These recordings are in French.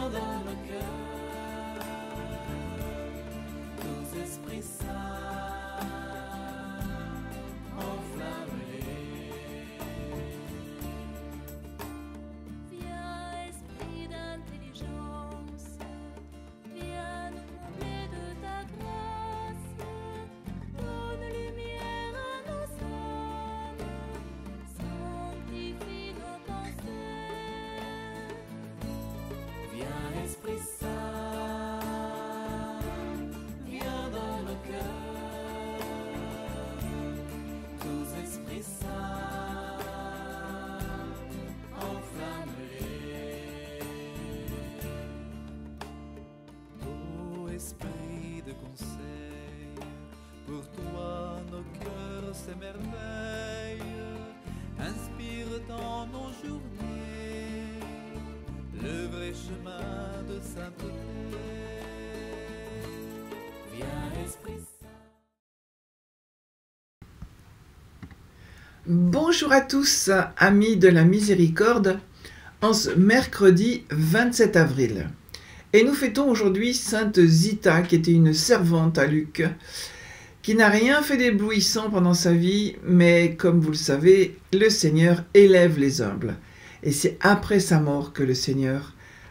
viens dans le cœur, tous esprits saints, enflamme-les. Viens, esprit d'intelligence, viens nous combler de ta grâce, donne lumière à nos âmes, sanctifie nos pensées. Viens, Esprit Saint, viens dans le cœur, tous esprits saints, enflamme-les. Ô esprit de conseil, pour toi nos cœurs s'émerveillent, inspire dans nos journées le vrai chemin de sainteté. Viens, Esprit Saint. Bonjour à tous, amis de la miséricorde, en ce mercredi 27 avril. Et nous fêtons aujourd'hui Sainte Zita, qui était une servante à Luc, qui n'a rien fait d'éblouissant pendant sa vie, mais comme vous le savez, le Seigneur élève les humbles. Et c'est après sa mort que le Seigneur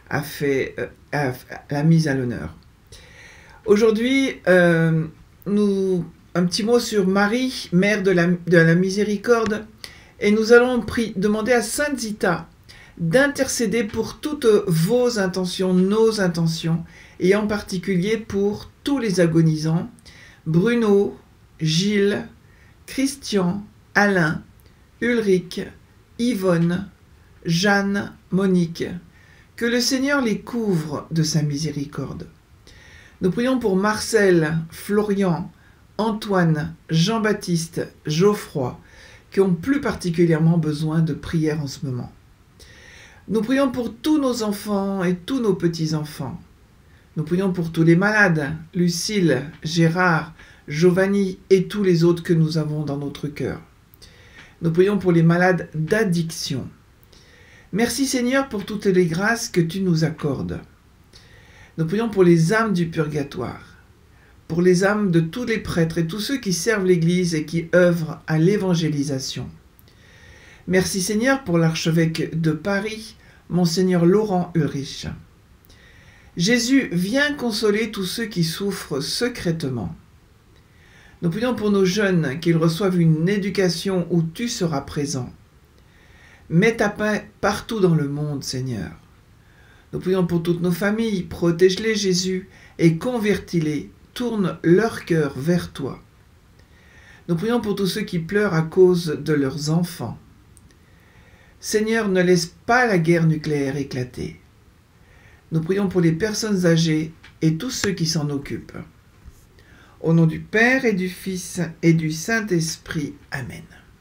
l'a mise à l'honneur. Aujourd'hui, un petit mot sur Marie, mère de la miséricorde, et nous allons demander à Sainte Zita d'intercéder pour toutes vos intentions, nos intentions, et en particulier pour tous les agonisants, Bruno, Gilles, Christian, Alain, Ulrich, Yvonne, Jeanne, Monique, que le Seigneur les couvre de sa miséricorde. Nous prions pour Marcel, Florian, Antoine, Jean-Baptiste, Geoffroy, qui ont plus particulièrement besoin de prière en ce moment. Nous prions pour tous nos enfants et tous nos petits-enfants. Nous prions pour tous les malades, Lucille, Gérard, Giovanni et tous les autres que nous avons dans notre cœur. Nous prions pour les malades d'addiction. Merci Seigneur pour toutes les grâces que tu nous accordes. Nous prions pour les âmes du purgatoire, pour les âmes de tous les prêtres et tous ceux qui servent l'Église et qui œuvrent à l'évangélisation. Merci Seigneur pour l'archevêque de Paris, Monseigneur Laurent Ulrich. Jésus, viens consoler tous ceux qui souffrent secrètement. Nous prions pour nos jeunes qu'ils reçoivent une éducation où tu seras présent. Mets ta paix partout dans le monde, Seigneur. Nous prions pour toutes nos familles, protège-les Jésus et convertis-les, tourne leur cœur vers toi. Nous prions pour tous ceux qui pleurent à cause de leurs enfants. Seigneur, ne laisse pas la guerre nucléaire éclater. Nous prions pour les personnes âgées et tous ceux qui s'en occupent. Au nom du Père et du Fils et du Saint-Esprit. Amen.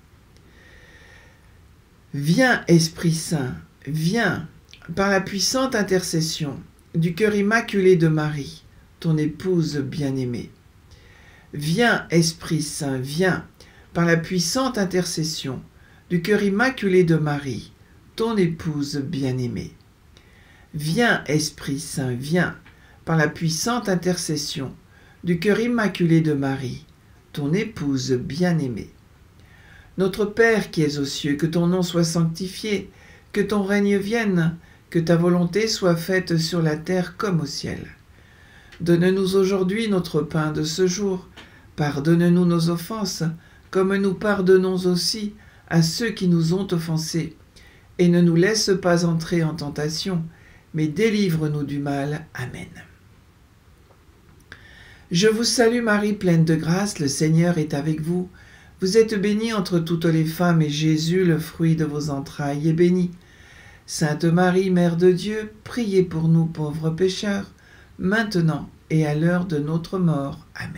Viens, Esprit Saint, viens, par la puissante intercession du cœur immaculé de Marie, ton épouse bien-aimée. Viens, Esprit Saint, viens, par la puissante intercession du cœur immaculé de Marie, ton épouse bien-aimée. Viens, Esprit Saint, viens, par la puissante intercession du cœur immaculé de Marie, ton épouse bien-aimée. Notre Père qui es aux cieux, que ton nom soit sanctifié, que ton règne vienne, que ta volonté soit faite sur la terre comme au ciel. Donne-nous aujourd'hui notre pain de ce jour. Pardonne-nous nos offenses, comme nous pardonnons aussi à ceux qui nous ont offensés. Et ne nous laisse pas entrer en tentation, mais délivre-nous du mal. Amen. Je vous salue Marie, pleine de grâce, le Seigneur est avec vous. Vous êtes bénie entre toutes les femmes, et Jésus, le fruit de vos entrailles, est béni. Sainte Marie, Mère de Dieu, priez pour nous pauvres pécheurs, maintenant et à l'heure de notre mort. Amen.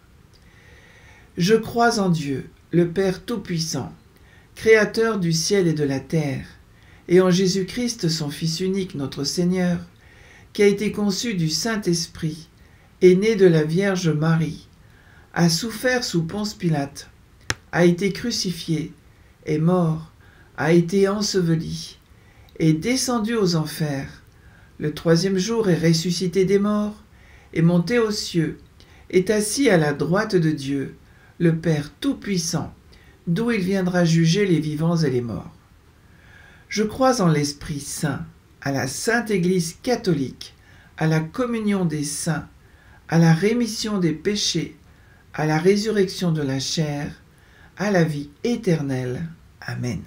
Je crois en Dieu, le Père Tout-Puissant, Créateur du ciel et de la terre, et en Jésus-Christ, son Fils unique, notre Seigneur, qui a été conçu du Saint-Esprit, est né de la Vierge Marie, a souffert sous Ponce Pilate, a été crucifié, est mort, a été enseveli, est descendu aux enfers, le troisième jour est ressuscité des morts, est monté aux cieux, est assis à la droite de Dieu, le Père Tout-Puissant, d'où il viendra juger les vivants et les morts. Je crois en l'Esprit Saint, à la Sainte Église catholique, à la communion des saints, à la rémission des péchés, à la résurrection de la chair, à la vie éternelle. Amen.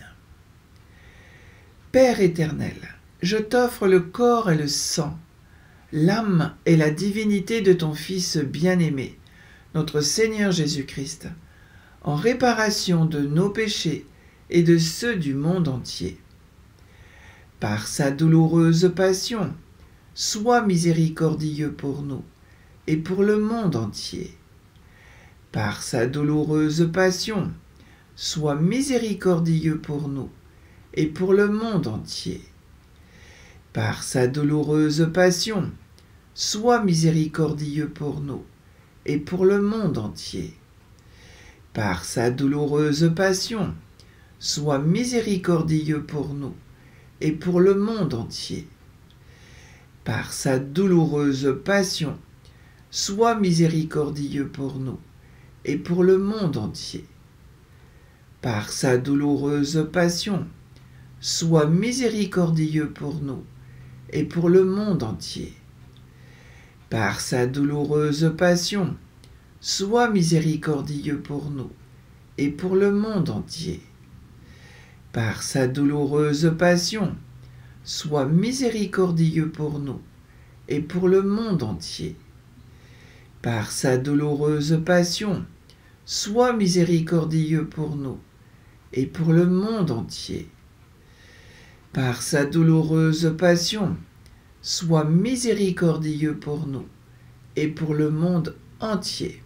Père éternel, je t'offre le corps et le sang, l'âme et la divinité de ton Fils bien-aimé, notre Seigneur Jésus-Christ, en réparation de nos péchés et de ceux du monde entier. Par sa douloureuse passion, sois miséricordieux pour nous et pour le monde entier. Par sa douloureuse passion, sois miséricordieux pour nous et pour le monde entier. Par sa douloureuse passion, sois miséricordieux pour nous et pour le monde entier. Par sa douloureuse passion, sois miséricordieux pour nous et pour le monde entier. Par sa douloureuse passion, sois miséricordieux pour nous et pour le monde entier. Par sa douloureuse passion, sois miséricordieux pour nous et pour le monde entier. Par sa douloureuse passion, sois miséricordieux pour nous et pour le monde entier. Par sa douloureuse passion, sois miséricordieux pour nous et pour le monde entier. Par sa douloureuse passion, sois miséricordieux pour nous et pour le monde entier. Par sa douloureuse passion, sois miséricordieux pour nous et pour le monde entier.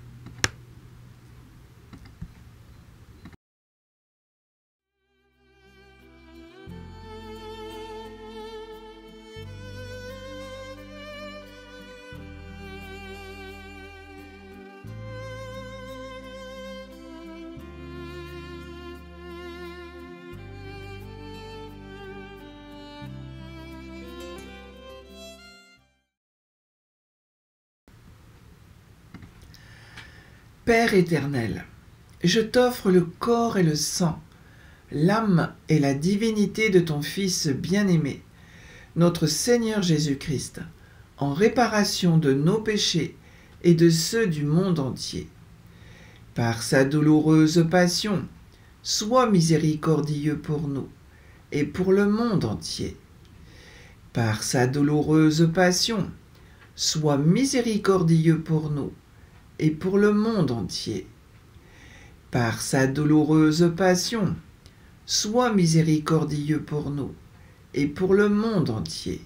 Père éternel, je t'offre le corps et le sang, l'âme et la divinité de ton Fils bien-aimé, notre Seigneur Jésus-Christ, en réparation de nos péchés et de ceux du monde entier. Par sa douloureuse passion, sois miséricordieux pour nous et pour le monde entier. Par sa douloureuse passion, sois miséricordieux pour nous et pour le monde entier. Par sa douloureuse passion, sois miséricordieux pour nous et pour le monde entier.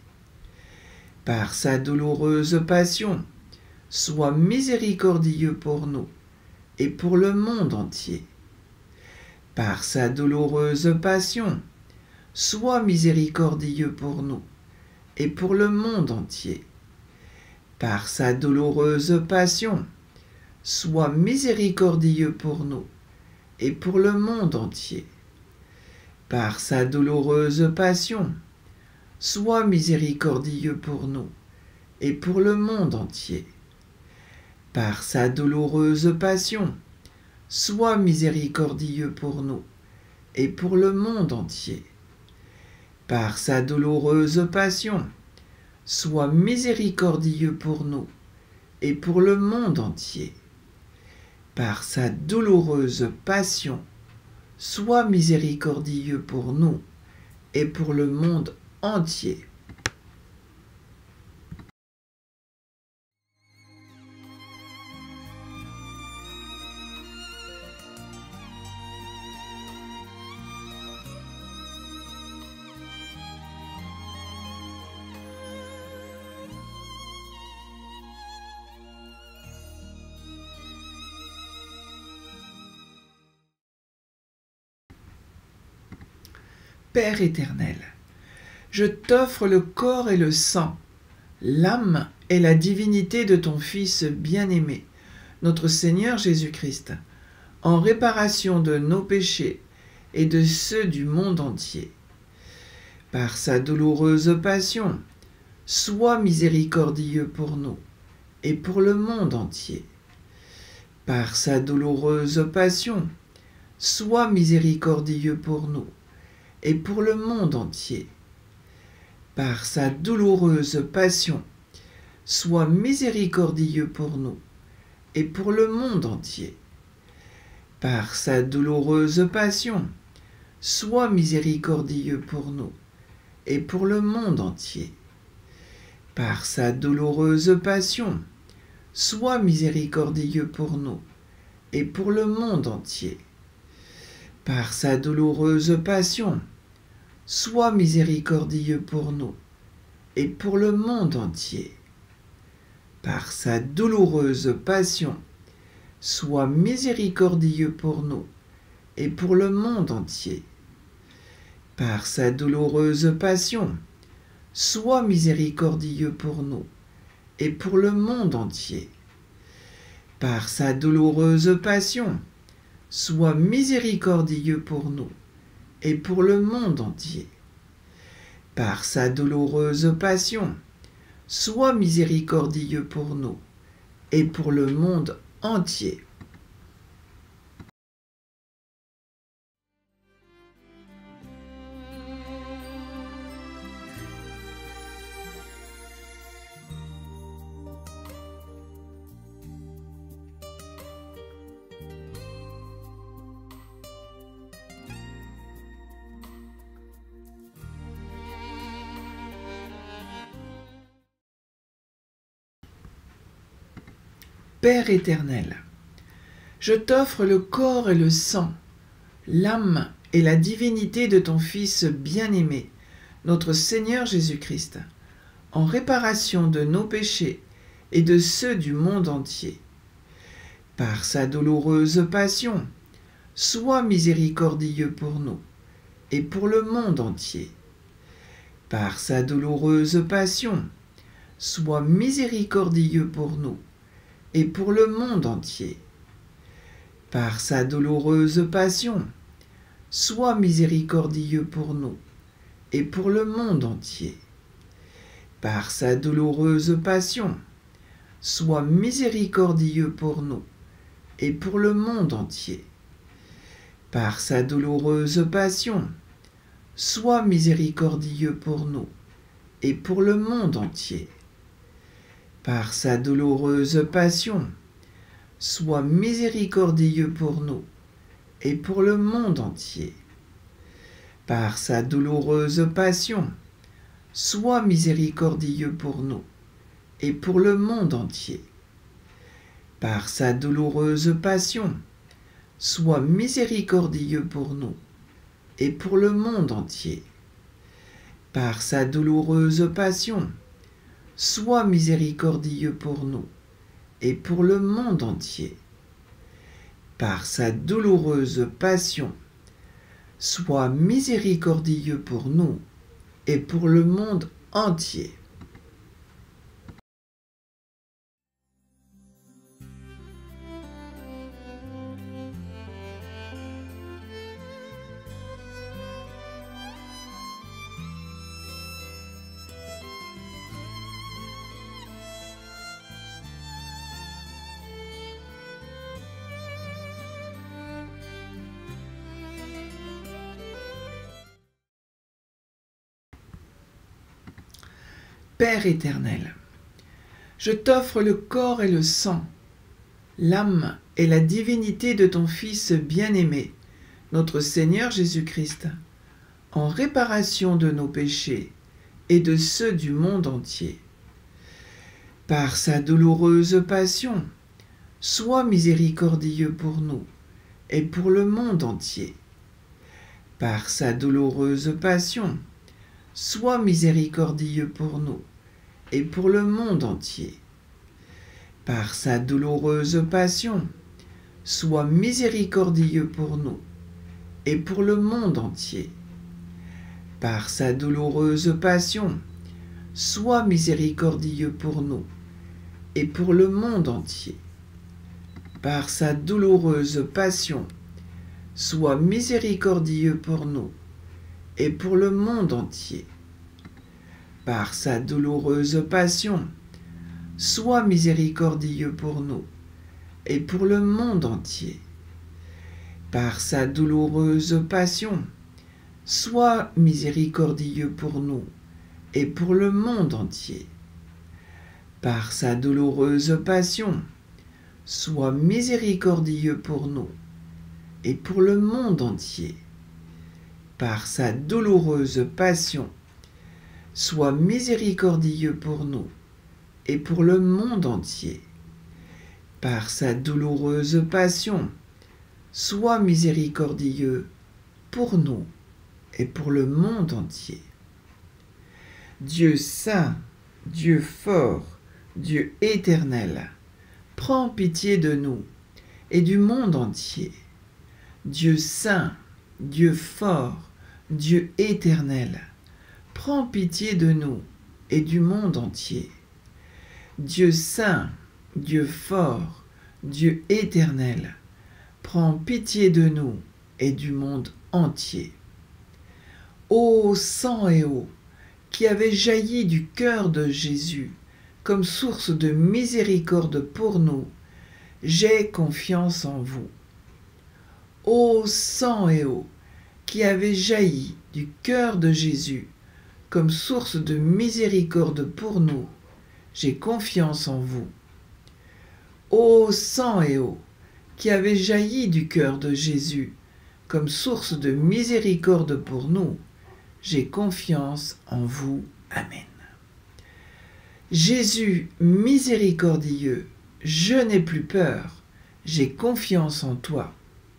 Par sa douloureuse passion, sois miséricordieux pour nous et pour le monde entier. Par sa douloureuse passion, sois miséricordieux pour nous et pour le monde entier. Par sa douloureuse passion, sois miséricordieux pour nous et pour le monde entier. Par sa douloureuse passion, sois miséricordieux pour nous et pour le monde entier. Par sa douloureuse passion, sois miséricordieux pour nous et pour le monde entier. Par sa douloureuse passion, sois miséricordieux pour nous et pour le monde entier. Par sa douloureuse passion, sois miséricordieux pour nous et pour le monde entier. Père éternel, je t'offre le corps et le sang, l'âme et la divinité de ton Fils bien-aimé, notre Seigneur Jésus-Christ, en réparation de nos péchés et de ceux du monde entier. Par sa douloureuse passion, sois miséricordieux pour nous et pour le monde entier. Par sa douloureuse passion, sois miséricordieux pour nous et pour le monde entier. Par sa douloureuse passion, sois miséricordieux pour nous et pour le monde entier. Par sa douloureuse passion, sois miséricordieux pour nous et pour le monde entier. Par sa douloureuse passion, sois miséricordieux pour nous et pour le monde entier. Par sa douloureuse passion, sois miséricordieux pour nous et pour le monde entier. Par sa douloureuse passion, sois miséricordieux pour nous et pour le monde entier. Par sa douloureuse passion, sois miséricordieux pour nous et pour le monde entier. Par sa douloureuse passion, sois miséricordieux pour nous et pour le monde entier. Par sa douloureuse passion, sois miséricordieux pour nous et pour le monde entier. Père éternel, je t'offre le corps et le sang, l'âme et la divinité de ton Fils bien-aimé, notre Seigneur Jésus-Christ, en réparation de nos péchés et de ceux du monde entier. Par sa douloureuse passion, sois miséricordieux pour nous et pour le monde entier. Par sa douloureuse passion, sois miséricordieux pour nous et pour le monde entier. Par sa douloureuse passion, sois miséricordieux pour nous et pour le monde entier. Par sa douloureuse passion, sois miséricordieux pour nous et pour le monde entier. Par sa douloureuse passion, sois miséricordieux pour nous et pour le monde entier. Par sa douloureuse passion, sois miséricordieux pour nous et pour le monde entier. Par sa douloureuse passion, sois miséricordieux pour nous et pour le monde entier. Par sa douloureuse passion, sois miséricordieux pour nous et pour le monde entier. Par sa douloureuse passion, sois miséricordieux pour nous et pour le monde entier. Par sa douloureuse passion, sois miséricordieux pour nous et pour le monde entier. Père éternel, je t'offre le corps et le sang, l'âme et la divinité de ton Fils bien-aimé, notre Seigneur Jésus-Christ, en réparation de nos péchés et de ceux du monde entier. Par sa douloureuse passion, sois miséricordieux pour nous et pour le monde entier. Par sa douloureuse passion, sois miséricordieux pour nous et pour le monde entier. Par sa douloureuse passion, sois miséricordieux pour nous et pour le monde entier. Par sa douloureuse passion, sois miséricordieux pour nous et pour le monde entier. Par sa douloureuse passion, sois miséricordieux pour nous et pour le monde entier. par sa douloureuse passion, sois miséricordieux pour nous et pour le monde entier. Par sa douloureuse passion, sois miséricordieux pour nous et pour le monde entier. Par sa douloureuse passion, sois miséricordieux pour nous et pour le monde entier. Par sa douloureuse passion, sois miséricordieux pour nous et pour le monde entier. Par sa douloureuse passion, sois miséricordieux pour nous et pour le monde entier. Dieu saint, Dieu fort, Dieu éternel, prends pitié de nous et du monde entier. Dieu saint, Dieu fort, Dieu éternel, prends pitié de nous et du monde entier. Dieu saint, Dieu fort, Dieu éternel, prends pitié de nous et du monde entier. Ô sang et eau, qui avez jailli du cœur de Jésus comme source de miséricorde pour nous, j'ai confiance en vous. Ô sang et eau, qui avez jailli du cœur de Jésus comme source de miséricorde pour nous, j'ai confiance en vous. Ô sang et eau, qui avez jailli du cœur de Jésus comme source de miséricorde pour nous, j'ai confiance en vous. Amen. Jésus miséricordieux, je n'ai plus peur, j'ai confiance en toi.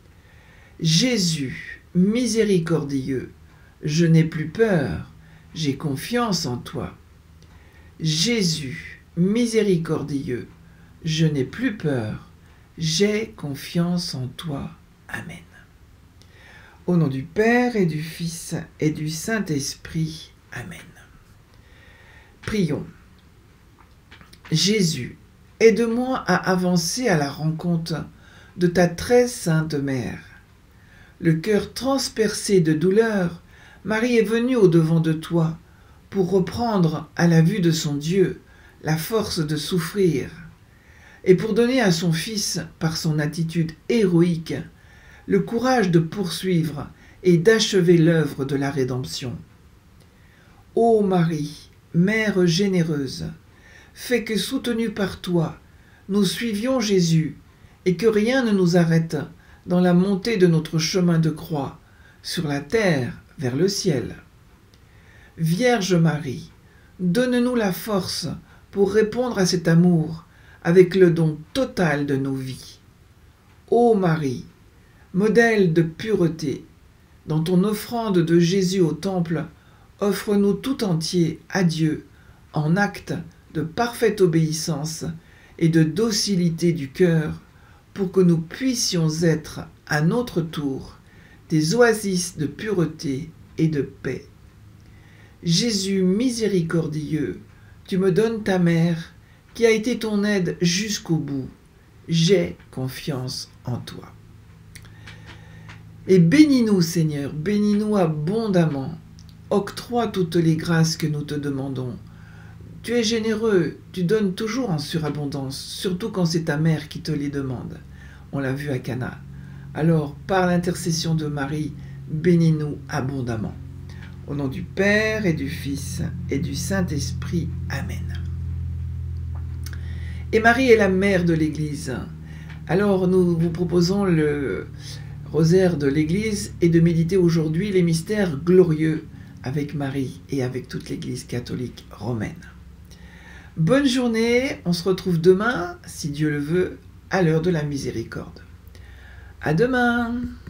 Jésus miséricordieux, je n'ai plus peur, j'ai confiance en toi. Jésus miséricordieux, je n'ai plus peur, j'ai confiance en toi. Amen. Au nom du Père et du Fils et du Saint-Esprit. Amen. Prions. Jésus, aide-moi à avancer à la rencontre de ta très sainte mère. Le cœur transpercé de douleur, Marie est venue au-devant de toi pour reprendre à la vue de son Dieu la force de souffrir et pour donner à son Fils, par son attitude héroïque, le courage de poursuivre et d'achever l'œuvre de la rédemption. Ô Marie, Mère généreuse, fais que, soutenus par toi, nous suivions Jésus et que rien ne nous arrête dans la montée de notre chemin de croix, sur la terre vers le ciel. Vierge Marie, donne-nous la force pour répondre à cet amour avec le don total de nos vies. Ô Marie, modèle de pureté, dans ton offrande de Jésus au temple, offre-nous tout entier à Dieu en acte de parfaite obéissance et de docilité du cœur, pour que nous puissions être à notre tour des oasis de pureté et de paix. Jésus miséricordieux, tu me donnes ta mère qui a été ton aide jusqu'au bout. J'ai confiance en toi. Et bénis-nous, Seigneur, bénis-nous abondamment. Octroie toutes les grâces que nous te demandons. Tu es généreux, tu donnes toujours en surabondance, surtout quand c'est ta mère qui te les demande. On l'a vu à Cana. Alors, par l'intercession de Marie, bénis-nous abondamment. Au nom du Père et du Fils et du Saint-Esprit. Amen. Et Marie est la mère de l'Église. Alors, nous vous proposons le rosaire de l'Église et de méditer aujourd'hui les mystères glorieux avec Marie et avec toute l'Église catholique romaine. Bonne journée, on se retrouve demain, si Dieu le veut, à l'heure de la miséricorde. À demain!